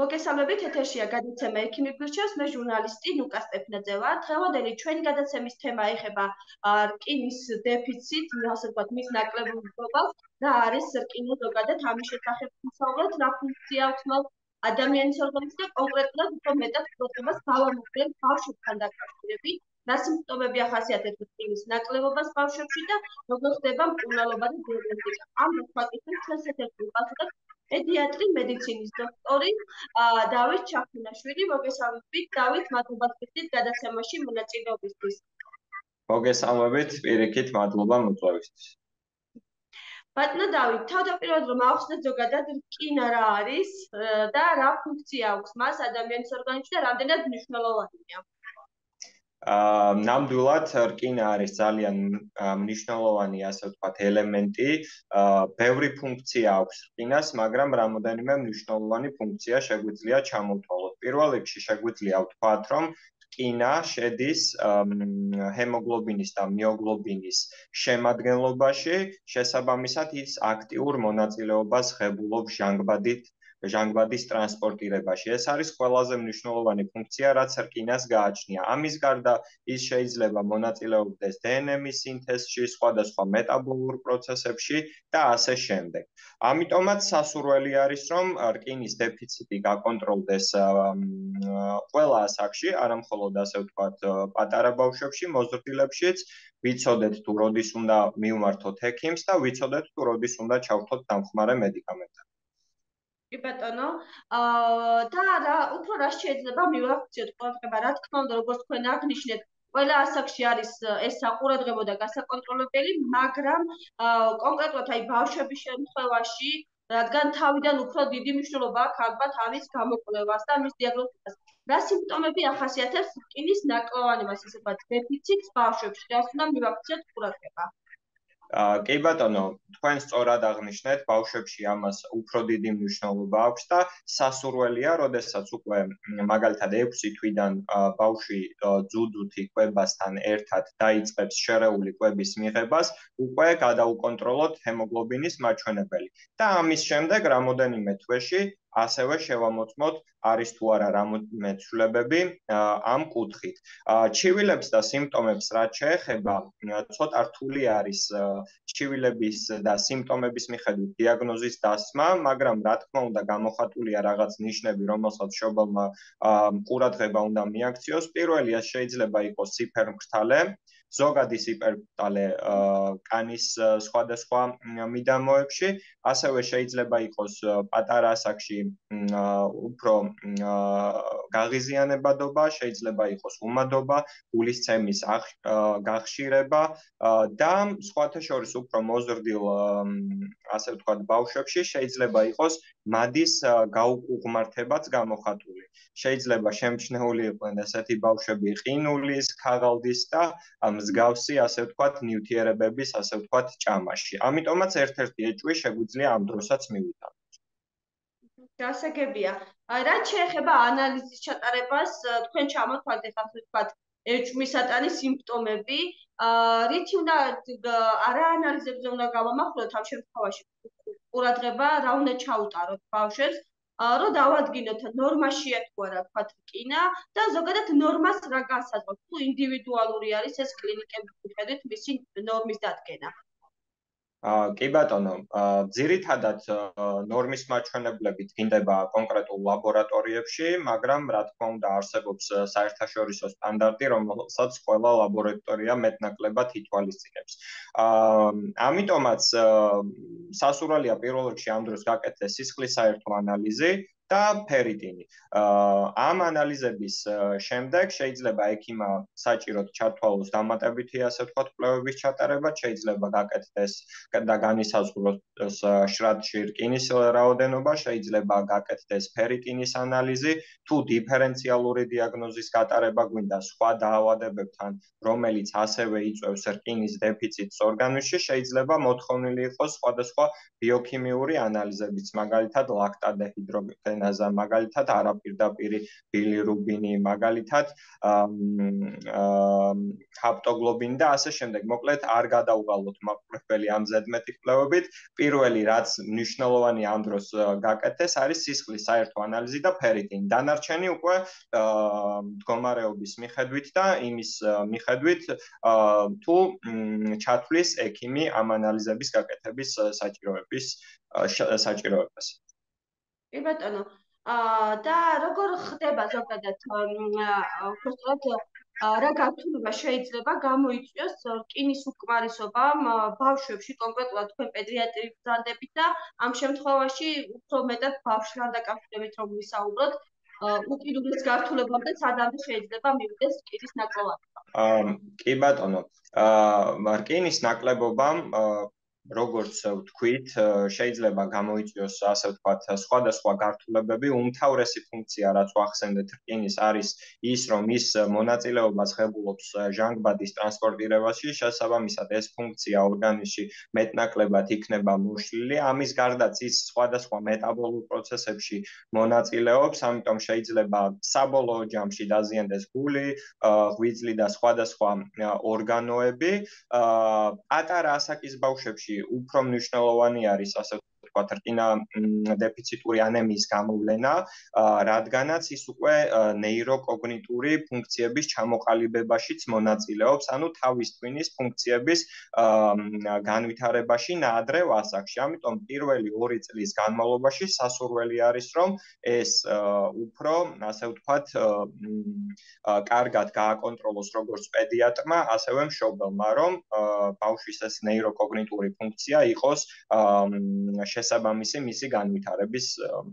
მოგესალმებით, ეთერშია გადაცემა ექიმი გვირჩევს, მე ჟურნალისტი ნუკა სტეფნაძე ვარ. დღევანდელი ჩვენი გადაცემის თემა ეხება რკინის დეფიციტს, ასე ვთქვათ, მის ნაკლებობას და არის რკინა ზოგადად ამის შესახებ ვისაუბროთ, რა ფუნქცია აქვს მას ადამიანის ორგანიზმში და კონკრეტულად უფრო მეტად პრობლემას გავამოწმებთ ბავშვებთან დაკავშირებით, რა სიმპტომები ახასიათებს რკინის ნაკლებობას ბავშვებში და როგორ ხდება მკურნალობა და დიაგნოსტიკა. ამ სხვა კითხვებს ჩვენს ეთერში ვუყურებთ პედიატრი მედიცინის დოქტორი დავით ჩახუნაშვილი. მოგესალმებით, დავით, მადლობა გიხდით გადაცემაში მონაწილეობისთვის. მოგესალმებით, პირიქით, მადლობა მოწვევისთვის. ბატონო დავით, თავდაპირველად რომ ავხსნათ ზოგადად რკინა რა არის და რა ფუნქცია აქვს მას ადამიანის ორგანიზმში და რამდენად მნიშვნელოვანია? ნამდვილად რკინა არის ძალიან მნიშვნელოვანი, ასე ვთქვათ, ელემენტი. ბევრი ფუნქცია აქვს რკინას, მაგრამ რამოდენიმე მნიშვნელოვანი ფუნქცია შეგვიძლია ჩამოვთვალოთ. პირველ რიგში შეგვიძლია ვთქვათ, რომ რკინა შედის ჰემოგლობინის და მიოგლობინის შემადგენლობაში, შესაბამისად ის აქტიურ მონაწილეობას ღებულობს ჟანგბადის ტრანსპორტირებაში. ეს არის ყველაზე მნიშვნელოვანი ფუნქცია, რაც რკინას გააჩნია. ამის გარდა ის შეიძლება მონაწილეობდეს დნმ-ის სინთეზში, სხვადასხვა მეტაბოლურ პროცესებში და ასე შემდეგ. ამიტომაც სასურველი არის, რომ რკინის დეფიციტი გაკონტროლდეს ყველა ასაკში, არა მხოლოდ ასე ვთქვათ, პატარა ბავშვებში, მოზრდილებშიც, ვიცოდეთ თუ როდის უნდა მივმართოთ ექიმს და ვიცოდეთ თუ როდის უნდა ჩავთვალოთ დამხმარე მედიკამენტები. კი ბატონო, და უფრო რა შეიძლება მივახციოთ ყურადღება, რა თქმა უნდა, როგორც თქვენ აღნიშნეთ, ყველა ასაკში არის ეს საყურადღებო და გასაკონტროლებელი, მაგრამ კონკრეტულად აი ბავშვების შემთხვევაში, რადგან თავიდან უფრო დიდი მნიშვნელობა აქვს ალბათ ამის გამოკვლევას და ამის დიაგნოსტიკას. რა სიმპტომები ახასიათებს რკინის ნაკლოვანებას, ესე ვთქვათ, დეფიციტს ბავშვებში? რას უნდა მივაქციოთ ყურადღება? კი ბატონო, თქვენ სწორად აღნიშნეთ, ბავშვებში ამას უფრო დიდი მნიშვნელობა აქვს და სასურველია, როდესაც უკვე მაგალითად 6 თვიდან ბავშვი ძუძუთი კვებასთან ერთად დაიწყებს შერეული კვების მიღებას, უკვე გადაუკონტროლოთ ჰემოგლობინის მაჩვენებელი. და ამის შემდეგ რამოდენიმე თვეში ასევე შევამოწმოთ არის თუ არა რამოდენიმე ცვლილებები ამ კუთხით. ჩივილებს და სიმპტომებს რაც შეეხება, ცოტა რთული არის ჩივილების და სიმპტომების მიხედვით დიაგნოზის დასმა, მაგრამ რა თქმა უნდა გამოხატულია რაღაც ნიშნები, რომელსაც მშობელმა ყურადღება უნდა მიაქციოს. პირველი ეს შეიძლება იყოს სიფერმკრთალე, ზოგადი სიფერმკრთალე კანის სხვადასხვა მიდამოებში, ასევე შეიძლება იყოს პატარა ასაკში უფრო გაღიზიანებადობა, შეიძლება იყოს უმადობა, გულისცემის გახშირება და სხვათა შორის უფრო მოზრდილ, ასე ვთქვათ, ბავშვებში შეიძლება იყოს მადის გაუყუღმართებაც გამოხატული. შეიძლება შემჩნეული იყვნენ ესეთი ბავშვები ყინულის, ქაღალდის და მსგავსი, ასე ვთქვათ, ნივთიერებების, ასე ვთქვათ, ჭამაში. ამიტომაც ერთ-ერთი ეჭვი შეგვიძლია ამ დროსაც მივიტანოთ. გასაგებია. რაც შეეხება ანალიზის ჩატარებას, თქვენ ჩამოთვალეთ ახლა ასე ვთქვათ, ეჭვმისატანის სიმპტომები, რითი უნდა რა ანალიზებზე უნდა გავამახვილოთ ამ შემთხვევაში? ყურადღება რა უნდა ჩაუტაროთ ბავშვებს, რომ დავადგინოთ ნორმაშია თუ არა ვთქვათ რკინა და ზოგადად ნორმას რა განსაზღვრავს, თუ ინდივიდუალური არის ეს კლინიკების მიხედვით მისი ნორმის დადგენა? კი ბატონო, ძირითადად ნორმის მაჩვენებლები დგინდება კონკრეტულ ლაბორატორიებში, მაგრამ რა თქმა უნდა არსებობს საერთაშორისო სტანდარტი, რომელსაც ყველა ლაბორატორია მეტნაკლებად ითვალისწინებს. ამიტომაც სასურველია პირველ რიგში ამ დროს გაკეთდეს სისხლის საერთო ანალიზი და ფერიტინი. ამ ანალიზების შემდეგ შეიძლება ექიმმა საჭიროდ ჩათვალოს დამატებითი, ასე ვთქვათ, კვლევების ჩატარება, შეიძლება გაკეთდეს და განისაზღვროს შრატში რკინის რაოდენობა, შეიძლება გაკეთდეს ფერიტინის ანალიზი, თუ დიფერენციალური დიაგნოზის გატარება გვინდა სხვა დაავადებებთან, რომელიც ასევე იწვევს რკინის დეფიციტს ორგანიზმში, შეიძლება მოთხოვნილი იყოს სხვადასხვა ბიოქიმიური ანალიზებიც, მაგალითად ლაქტატ-დეჰიდროგენაზის ენაზე, მაგალითად არაპირდაპირი ბილირუბინი, მაგალითად ჰაპტოგლობინი და ასე შემდეგ. მოკლედ არ გადავვალოთ მაყურებელი ამ ზედმეტი კვლევებით. პირველი რაც მნიშვნელოვანია ამ დროს გაკეთდეს არის სისხლის საერთო ანალიზი და ფერიტინი. დანარჩენი უკვე მდგომარეობის მიხედვით და იმის მიხედვით თუ ჩათვლის ექიმი ამ ანალიზების გაკეთების საჭიროებას. კი ბატონო. და როგორ ხდება ზოგადად უბრალოდ რა გართულება შეიძლება გამოიწვიოს რკინის უკმარისობამ ბავშვებში, კონკრეტულად თქვენ პედიატრის ბრძანდებით და ამ შემთხვევაში უფრო მეტად ბავშვთან დაკავშირებით რომ ვისაუბროთ, უკიდურეს გართულებამდე სადამდე შეიძლება მივიდეს რკინის ნაკლებობა? კი ბატონო. რკინის ნაკლებობამ როგორც ვთქვით, შეიძლება გამოიწვიოს ასე ვთქვათ სხვადასხვა გართულებები. უმთავრესი ფუნქცია, რაც ვახსენეთ რკინის, არის ის, რომ ის მონაწილეობას ღებულობს ჟანგბადის ტრანსპორტირებაში. შესაბამისად, ეს ფუნქცია ორგანიზმში მეტნაკლებად იქნება მოშლილი. ამის გარდაც ის სხვადასხვა მეტაბოლურ პროცესებში მონაწილეობს, ამიტომ შეიძლება საბოლოო ჯამში დაზიანდეს გული, ღვიძლი და სხვადასხვა ორგანოები. პატარა ასაკის ბავშვებში უფრო მნიშვნელოვანი არის ასე ვთქვათ რკინა დეფიციტური ანემიის გამოვლენა, რადგანაც ის უკვე ნეიროკოგნიტური ფუნქციების ჩამოყალიბებაშიც მონაწილეობს, ანუ თავის ტვინის ფუნქციების განვითარებაში ნაადრევ ასაკში. ამიტომ პირველი 2 წლის განმავლობაში სასურველი არის, რომ ეს უფრო ასე ვთქვათ კარგად გააკონტროლოს როგორც პედიატრმა, ასევე მშობელმა, რომ ბავშვის ეს ნეიროკოგნიტური ფუნქცია იყოს შესაბამისი მისი განვითარების.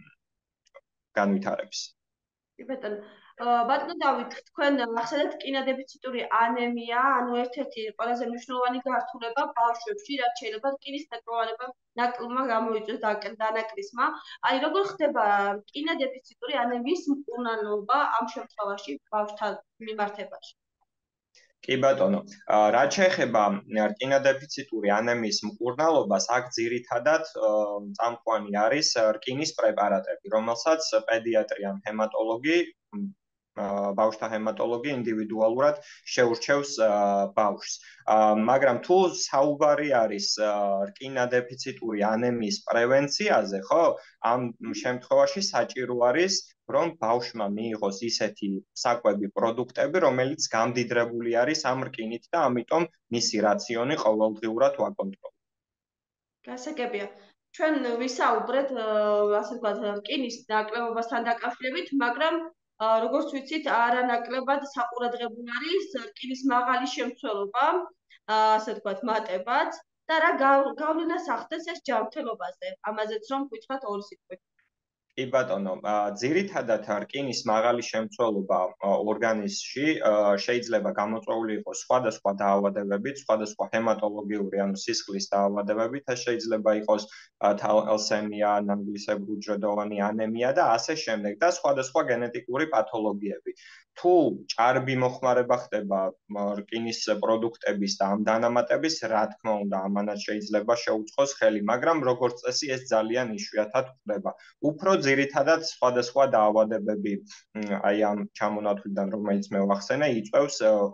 კი ბატონო. ბატონო დავით, თქვენ ახსენეთ რკინადეფიციტური ანემია, ანუ ერთ-ერთი ყველაზე მნიშვნელოვანი გართულება ბავშვებში, რაც შეიძლება რკინის ნაკლებმა გამოიწვიოს დანაკრისმა. აი, როგორ ხდება რკინადეფიციტური ანემიის მკურნალობა ამ შემთხვევაში ბავშვთან მიმართებაში? კი ბატონო, რაც შეეხება რკინადეფიციტური ანემიის მკურნალობას, აქ ძირითადად წამყვანი არის რკინის პრეპარატები, რომელსაც პედიატრი ან ჰემატოლოგი ბავშვთა ჰემატოლოგი ინდივიდუალურად შეურჩევს ბავშვს. მაგრამ თუ საუბარი არის რკინადეფიციტური ანემიის პრევენციაზე, ხო? ამ შემთხვევაში საჭირო არის რომ ბავშვმა მიიღოს ისეთი საკვები პროდუქტები, რომელიც გამდიდრებული არის ამ რკინით და ამიტომ მისი რაციონი ყოველდღიურად ვაკონტროლოთ. გასაგებია. ჩვენ ვისაუბრეთ, ასე ვთქვათ, რკინის ნაკლებობასთან დაკავშირებით, მაგრამ როგორც ვიცით, არანაკლებად საყურადღებო არის რკინის მაღალი შემცველობა, ასე ვთქვათ, მატებაც და რა გავლენას ახდენს ეს ჯანმრთელობაზე. ამაზეც რომ ვთქვათ 2 სიტყვით. კი ბატონო, ძირითადად რკინის მაღალი შემცველობა ორგანიზმში შეიძლება გამოწვეული იყოს სხვადასხვა დაავადებებით, სხვადასხვა ჰემატოლოგიური, ანუ სისხლის დაავადებებით, ეს შეიძლება იყოს თალასემია, ნანგლისებრი უჯრედოვანი ანემია და ასე შემდეგ და სხვადასხვა გენეტიკური პათოლოგიები. თუ ჭარბი მოხმარება ხდება რკინის პროდუქტების და ამ დანამატების, რა თქმა უნდა, ამანაც შეიძლება შეუწყოს ხელი, მაგრამ როგორც წესი ეს ძალიან იშვიათად ხდება. უფრო ძირითადად სხვადასხვა დაავადებები აი ამ ჩამონათვლიდან რომელიც მე ვახსენე იწვევს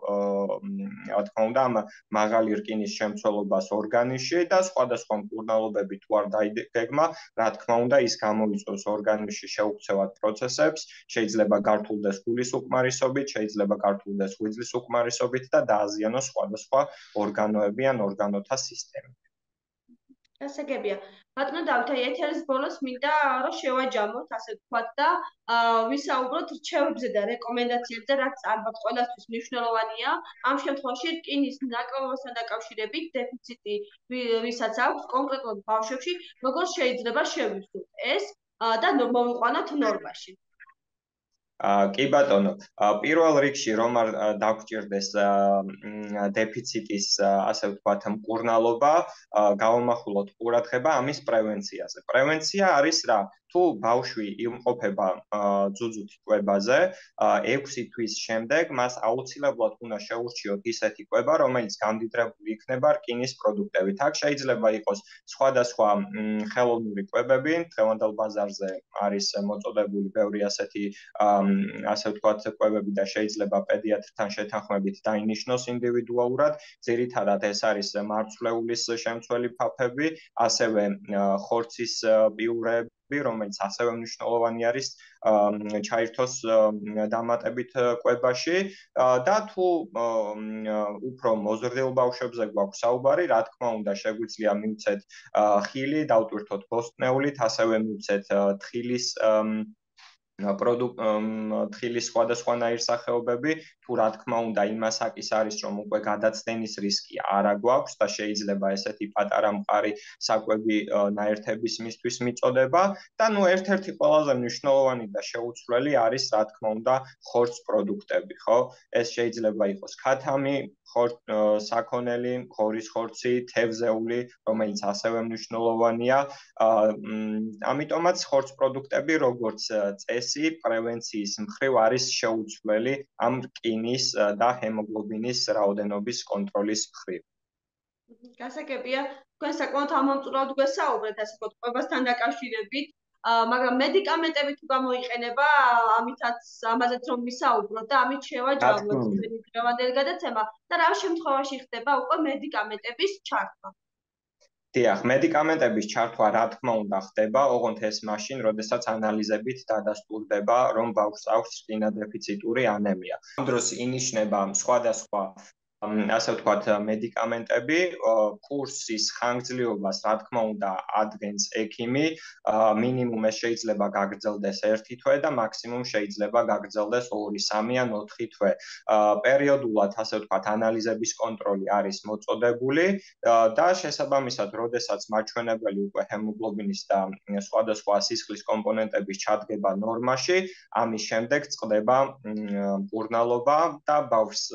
რა თქმა უნდა ამ მაღალი რკინის შემცველობას ორგანიზმში და სხვადასხვა მკურნალობები თუ არ დაიგეგმა, რა თქმა უნდა ის გამოიწვევს ორგანიზმში შეუქცევად პროცესებს, შეიძლება გართულდეს გულის უკმარისობით, შეიძლება გართულდეს ღვიძლის უკმარისობით და დააზიანოს სხვადასხვა ორგანოები ან ორგანოთა სისტემა. გასაგებია. ბატონო დავით, აი ეთერის ბოლოს მინდა რომ შევაჯამოთ, ასე ვთქვათ და ვისაუბროთ რჩევებზე და რეკომენდაციებზე, რაც ალბათ ყველასთვის მნიშვნელოვანია. ამ შემთხვევაში რკინის ნაკლებობასთან დაკავშირებით დეფიციტი ვისაც აქვს კონკრეტულად ბავშვებში, როგორ შეიძლება შევიზღუდოთ ეს და მოვიყვანოთ ნორმაში. კი ბატონო, პირველ რიგში რომ არ დაგჭირდეს დეფიციტის, ასე ვთქვათ, მკურნალობა, გავამახვილოთ ყურადღება ამის პრევენციაზე. პრევენცია არის რა? თუ ბავშვი იმყოფება ძუძუთი კვებაზე, 6 თვის შემდეგ მას აუცილებლად უნდა შეურჩიოთ ისეთი კვება, რომელიც გამდიდრებული იქნება რკინის პროდუქტებით. აქ შეიძლება იყოს სხვადასხვა ხელოვნური კვებები, დღევანდელ ბაზარზე არის მოწოდებული ბევრი ასეთი, ასე ვთქვათ, კვებები და შეიძლება პედიატრთან შეთანხმებით დაინიშნოს ინდივიდუალურად. ძირითადად ეს არის მარცვლეულის შემცველი ფაფები, ასევე ხორცის პიურეები, რომელიც ასევე მნიშვნელოვანი არის ჩაირთოს დამატებით კვებაში და თუ უფრო მოზრდილ ბავშვებზე გვაქვს საუბარი, რა თქმა უნდა, შეგვიძლია მივცეთ ხილი, დავტვირთოთ ბოსტნეულით, ასევე მივცეთ თხილის თხილის სხვადასხვანაირ სახეობები, თუ რა თქმა უნდა, იმას აკის არის, რომ უკვე გადაცდენის რისკი არ აგვაქვს და შეიძლება ესეთი პატარა მყარი საკვები ნაერთების მისთვის მიწოდება და ერთ-ერთი ყველაზე მნიშვნელოვანი და შეუცვლელი არის, რა თქმა უნდა, ხორც პროდუქტები, ხო? ეს შეიძლება იყოს ქათამი, საქონელი, ღორის ხორცი, თევზეული, რომელიც ასევე მნიშვნელოვანია. ამიტომაც ხორც პროდუქტები როგორც წესი პრევენციის მხრივ არის შეუცვლელი ამ რკინის და ჰემოგლობინის რაოდენობის კონტროლის მხრივ. გასაგებია, თქვენ საკმაოდ ამომწურავად გვესაუბრეთ, ასე ვთქვათ, კვებასთან დაკავშირებით, მაგრამ მედიკამენტები თუ გამოიყენება, ამაზეც რომ ვისაუბროთ და ამით შევაჯამოთ ჩვენი დღევანდელი გადაცემა და რა შემთხვევაში ხდება უკვე მედიკამენტების ჩართვა. დიახ, მედიკამენტების ჩართვა რა თქმა უნდა ხდება, ოღონდ ეს მაშინ, როდესაც ანალიზებით დადასტურდება, რომ ბავშვს აქვს რკინადეფიციტური ანემია. ამ დროს ინიშნება სხვადასხვა ასე ვთქვათ, მედიკამენტები, კურსის ხანგრძლივობას, რა თქმა უნდა, ადგენს ექიმი, მინიმუმ ეს შეიძლება გაგრძელდეს 1 თვე და მაქსიმუმ შეიძლება გაგრძელდეს 2, 3 ან 4 თვე. პერიოდულად, ასე ვთქვათ, ანალიზების კონტროლი არის მოწოდებული და შესაბამისად, როდესაც მაჩვენებელი უკვე ჰემოგლობინის და სხვადასხვა სისხლის კომპონენტების ჩადგება ნორმაში, ამის შემდეგ წყდება მკურნალობა და ბავშვს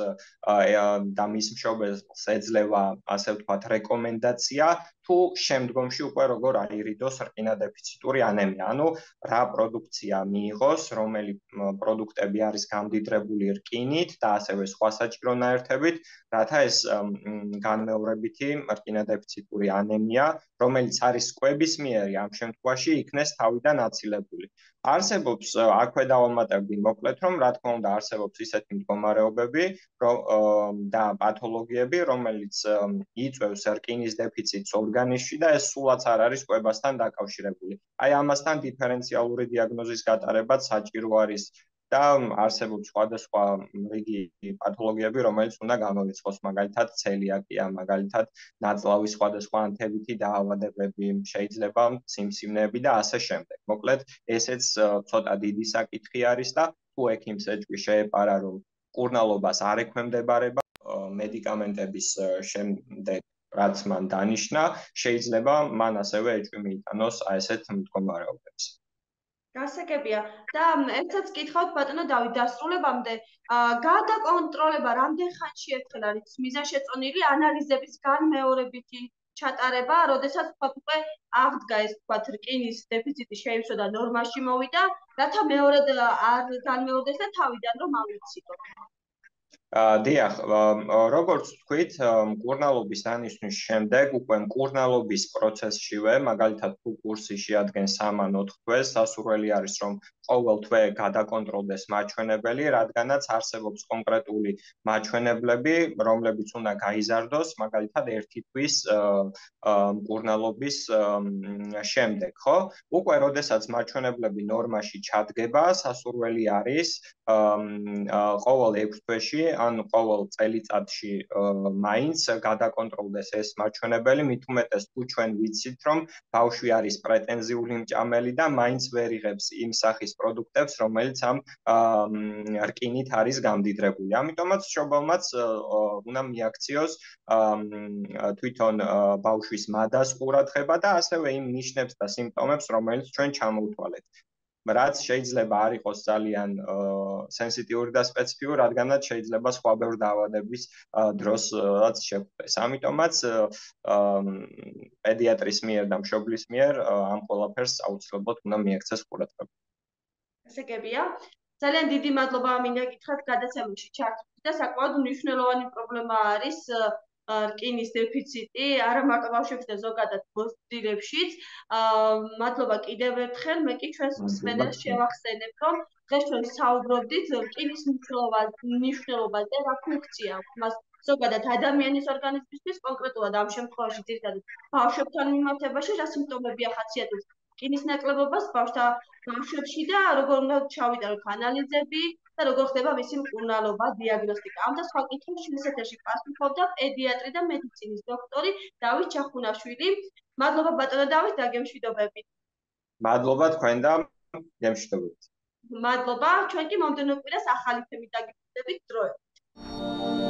და მის მშობელს ეძლევა, ასე ვთქვათ, რეკომენდაცია თუ შემდგომში უკვე როგორ აირიდოს რკინადეფიციტური ანემია. ანუ რა პროდუქცია მიიღოს, რომელი პროდუქტები არის გამდიდრებული რკინით და ასევე სხვა საჭირო ნაერთებით, რათა ეს განმეორებითი რკინადეფიციტური ანემია, რომელიც არის კვებისმიერი, ამ შემთხვევაში იქნეს თავიდან აცილებული. არსებობს, აქვე დავამატებდი მოკლედ, რომ რა თქმა უნდა არსებობს ისეთი მდგომარეობები და პათოლოგიები, რომელიც იწვევს რკინის დეფიციტს ორგანიზმში და ეს სულაც არ არის კვებასთან დაკავშირებული. აი ამასთან დიფერენციალური დიაგნოზის გატარებაც საჭირო არის და არსებობს სხვადასხვა რიგი პათოლოგიები, რომელიც უნდა გამორიცხოს, მაგალითად ცელიაკია, მაგალითად ნაწლავის სხვადასხვა ანთებითი დაავადებები, შეიძლება სიმსივნეები და ასე შემდეგ. მოკლედ, ესეც ცოტა დიდი საკითხი არის და თუ ექიმს ეჭვი შეეპარა, რომ მკურნალობას არ ექვემდებარება მედიკამენტების შემდეგ, რაც მან დანიშნა, შეიძლება მან ასევე ეჭვი მიიტანოს ესეთ მდგომარეობებს. გასაგებია და ერთსაც გითხავთ ბატონო დავით დასრულებამდე, გადაკონტროლება რამდენ ხანში ერთხელ არის მიზანშეწონილი ანალიზების განმეორებითი ჩატარება, როდესაც თქვათ უკვე აღდგა ეს თქვათ რკინის დეფიციტი შეივსო და ნორმაში მოვიდა, რათა მეორედ არ განმეორდეს და თავიდან რომ ავიციდოთ. დიახ, როგორც ვთქვით, მკურნალობის დანიშნვის შემდეგ უკვე მკურნალობის პროცესშივე, მაგალითად თუ კურსი შეადგენს 3 ან 4 თვეს, სასურველი არის, რომ ყოველ თვე გადაკონტროლდეს მაჩვენებელი, რადგანაც არსებობს კონკრეტული მაჩვენებლები, რომლებიც უნდა გაიზარდოს, მაგალითად 1 თვის მკურნალობის შემდეგ, ხო? უკვე როდესაც მაჩვენებლები ნორმაში ჩადგება, სასურველი არის ყოველ 6 თვეში ან ყოველ წელიწადში მაინც გადაკონტროლდეს ეს მაჩვენებელი, მით უმეტეს თუ ჩვენ ვიცით, რომ ბავშვი არის პრეტენზიული მჭამელი და მაინც ვერ იღებს იმ სახის პროდუქტებს, რომელიც ამ რკინით არის გამდიდრებული. ამიტომაც მშობელმაც უნდა მიაქციოს თვითონ ბავშვის მადას ყურადღება და ასევე იმ ნიშნებს და სიმპტომებს, რომელიც ჩვენ ჩამოვთვალეთ. რაც შეიძლება არ იყოს ძალიან სენსიტიური და სპეციფიკური, რადგანაც შეიძლება სხვა ბევრ დაავადების დროსაც შეგვხვდეს. ამიტომაც პედიატრის მიერ და მშობლის მიერ ამ ყველაფერს აუცილებლად უნდა მიექცეს ყურადღება. ესეკებია. ძალიან დიდი მადლობა მინდა გითხრათ გადაცემაში ჩართვით და საკმაოდ მნიშვნელოვანი პრობლემა არის რკინის დეფიციტი, არა მარტო ბავშვებში და ზოგადად მოზრდილებშიც. მადლობა კიდევ ერთხელ, მე კი ჩვენს მსმენელს შევახსენებ, რომ დღეს ჩვენ საუბრობდით რკინის მნიშვნელობაზე, რა ფუნქცია აქვს მას ზოგადად ადამიანის ორგანიზმისთვის, კონკრეტულად ამ შემთხვევაში ძირითადად ბავშვებთან მიმართებაში, რა სიმპტომები ახასიათებს რკინის ნაკლებობას ბავშვებში და როგორ უნდა ჩავიტაროთ ანალიზები და როგორ ხდება მისი მკურნალობა, დიაგნოსტიკა. ამ და სხვა კითხვებს ჩვენს ეთერში პასუხობდა პედიატრი და მედიცინის დოქტორი დავით ჩახუნაშვილი. მადლობა ბატონო დავით და გემშვიდობებით. მადლობა თქვენ და გემშვიდობებით. მადლობა, ჩვენ კი მომდევნო კვირას ახალი თემით დაგიბრუნდებით დროებით.